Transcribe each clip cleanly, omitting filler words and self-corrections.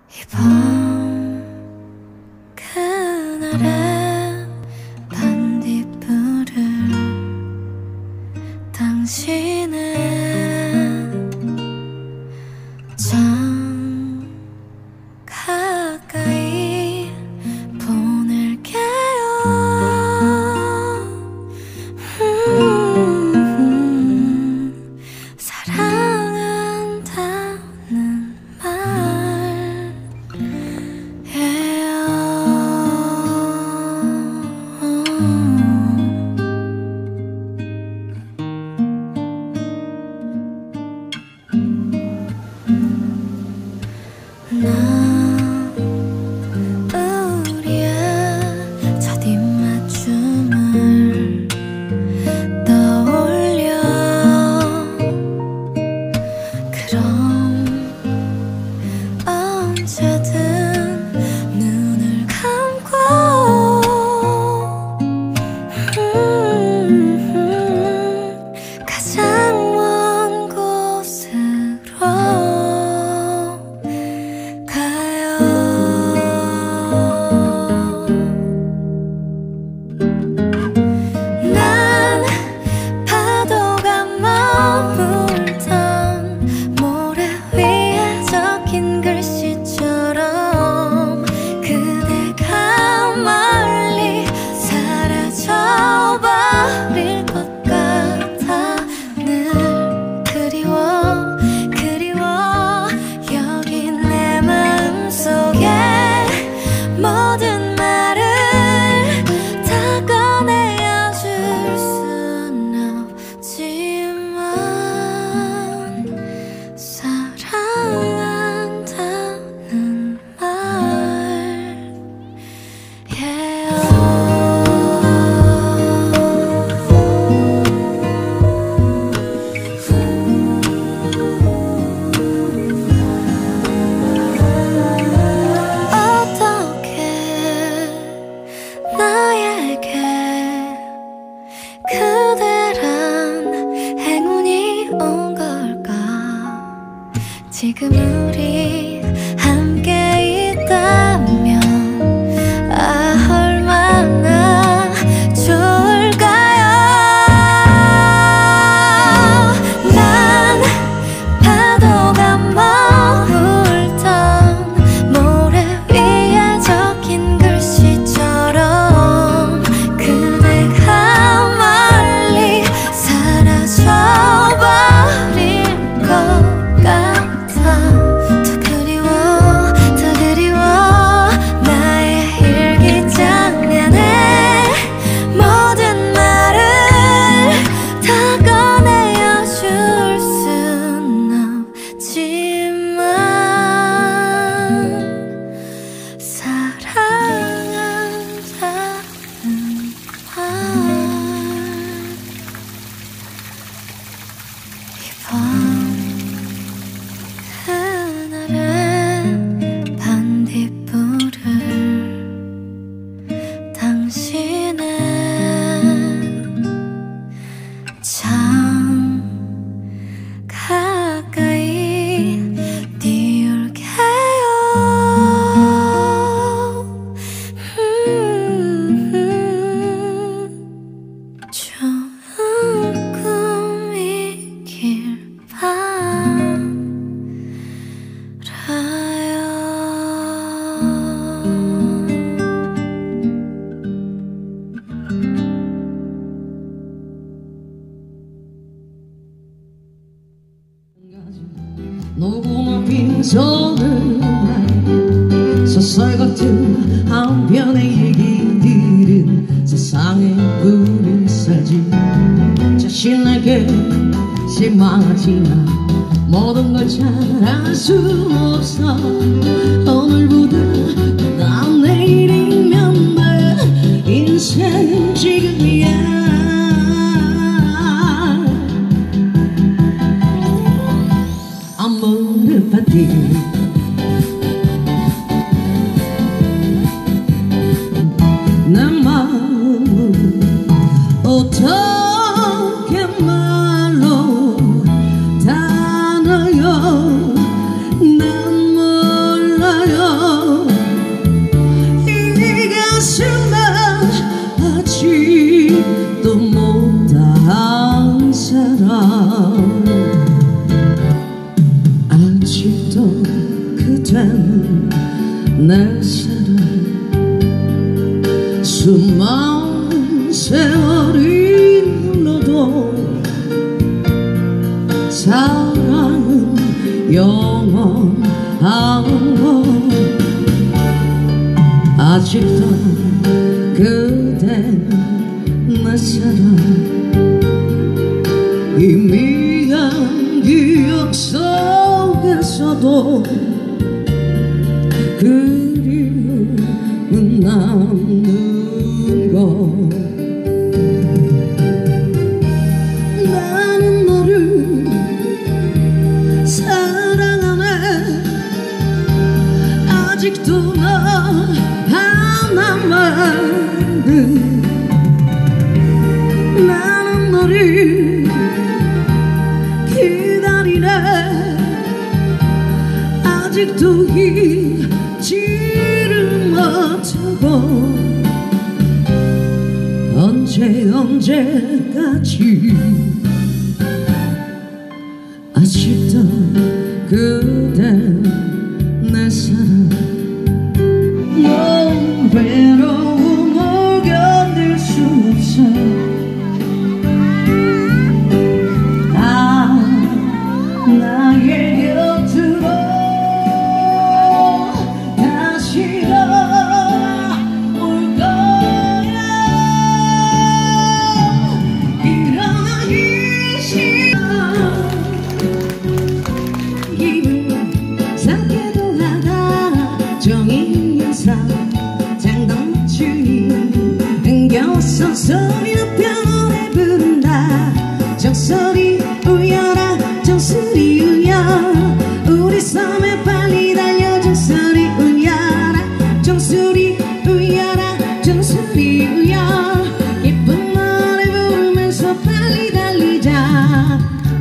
이밤 그날의 반딧불을 당신은 참 가까이 보낼게요. 사랑한다는 우리의 첫 입맞춤을 떠올려. 그럼 언제든 눈을 감고 가장 먼 곳으로 난 파도가 머물던 모래 위에 적힌 글씨처럼 그대가 멀리 사라져버릴 것 같아. 늘 그리워 여기 내 마음속에 모든 말을 다 꺼내어 줄 순 없지만 사랑한다는 나에게 그대란 행운이 온 걸까? 지금 우리 함께 있다면 얼마나 좋을까요? 난 파도가 머물던 모래 위에 적힌 글씨처럼 그대가 멀리 사라져버릴 것 같아. 더 그리워 나의 일기장 안에 모든 말을 다 꺼내어 줄 순 없지만 사랑한다는 말. 이밤 그날의 반딧불을 당신은 참 가까이 띄울게요. 좋은 꿈이길 녹음한 빈손을 소설 같은 한 편의 얘기들은 세상에 불을 살지. 자신에게 실망하지만 모든 걸 잘할 수 없어. 오늘보다 다음 내일이면 돼. 인생은 지금이야. amore 파티 내 마음은 어떻게 말로 다 너요. 난 그대는 내 사랑 수많은 세월이 흘러도 사랑은 영원한 것 아직도 그대는 내 사랑 희미한 기억 속에서도 그리움은 남는 것 나는 너를 사랑하네 아직도 너 하나만은 나는 너를 기다리네 아직도 잊지를 못하고 언제까지 아직도 그댄 내 사랑 넌 외로움을 견딜 수 없어 나의 곁으로 다시 올 거야 일어나기 싫어 기분 상쾌도 하다 종이 영상 장동 맞추니 흥겨워서 소리 높여 노래 부른다 정소리 울려라 정소리 울려 우리 섬에 빨리 달려 정소리 울려라 정소리 울려라 정소리 울려 예쁜 노래 부르면서 빨리 달리자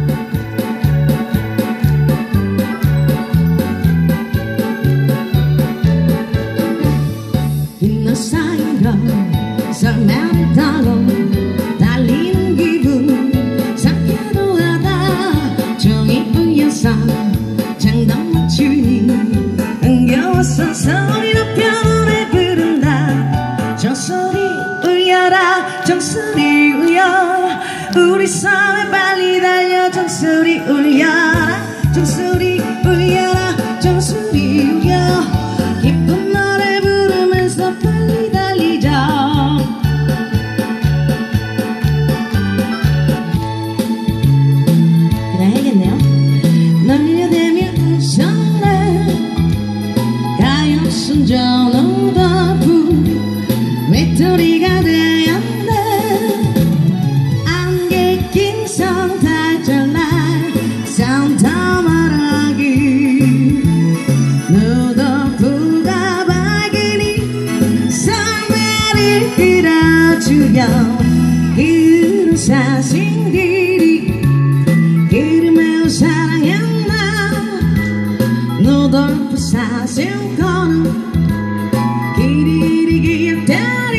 흰 옷 사이로 설매를 타고 달리는 기분 상쾌도 하다 종이 울려서 장단 맞추니 흥겨워서 소리 높여 노래 부른다 정소리 울려라 정소리 울려 우리 섬에 빨리 달려 정소리 울려라 정소리 울려라 정소리 울려 기쁜 노래 부르면서 빨리 달리자 그래야겠네요 날려대며 웃었네 가엾은 전후 덕분 외톨이가 되었네 안개 낀 성탈절날 산타 말하기 누더프가 발길이 선배를 끌어주려 그런 사슴들이 길을 매우 사랑했나 노돌프 사슴거는 길이 기억되리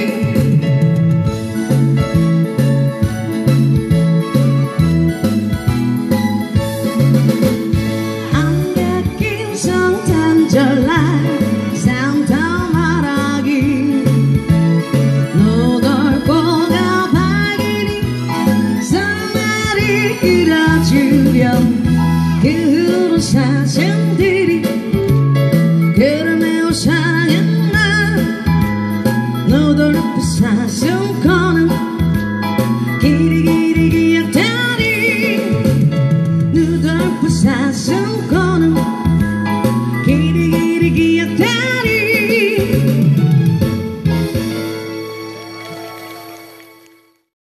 안개 낀 성탄절날 산타 말하기 노돌보가 발길이 선물을 끌어주렴 그 사슴들이 그를 매우 사랑했나 노돌프 사슴